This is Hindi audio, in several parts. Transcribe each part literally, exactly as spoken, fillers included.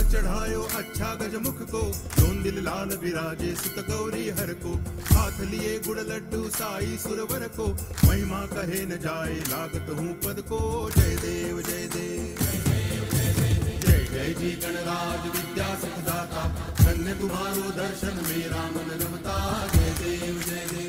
चढ़ायो अच्छा गजमुख को, जोन दिल लाल विराजे सुत गौरी हर को। हाथ लिए गुड़ लड्डू साई सुरवर को, महिमा कहे न जाए लागत हूँ पद को। जय देव जय देव जय जय जी गणराज विद्या सुखदाता, धन्य तुम्हारो दर्शन मेरा मन रमता। जय देव जय देव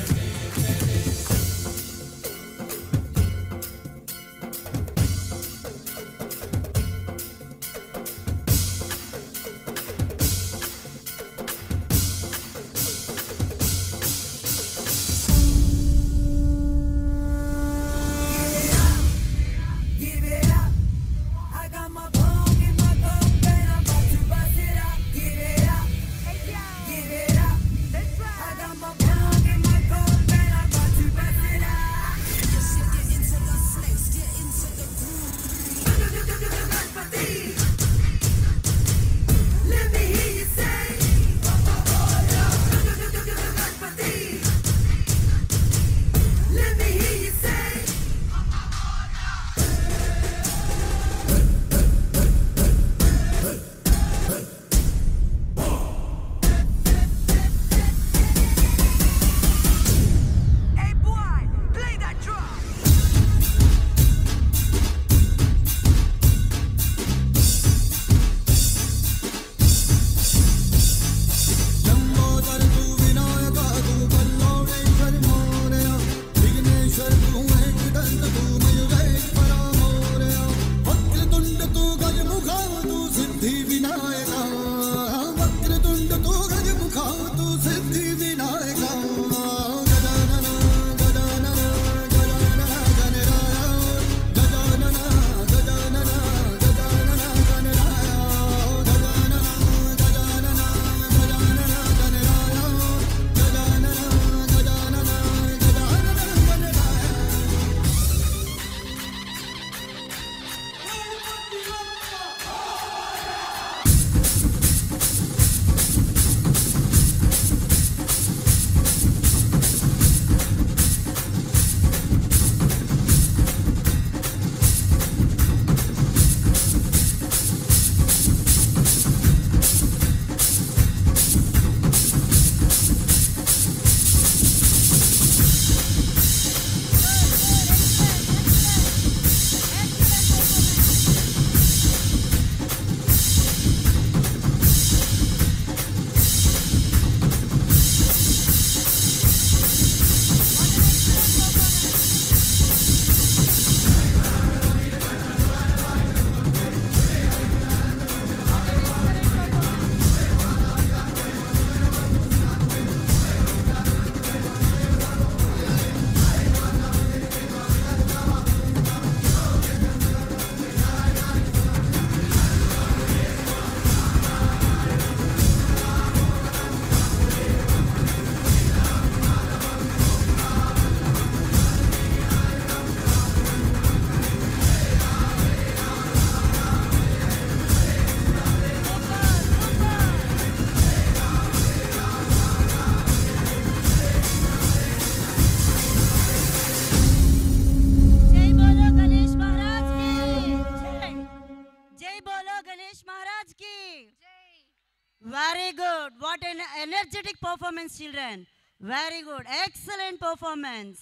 Very good. What an energetic performance, children. Very good. Excellent performance.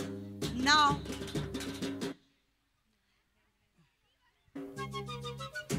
Now,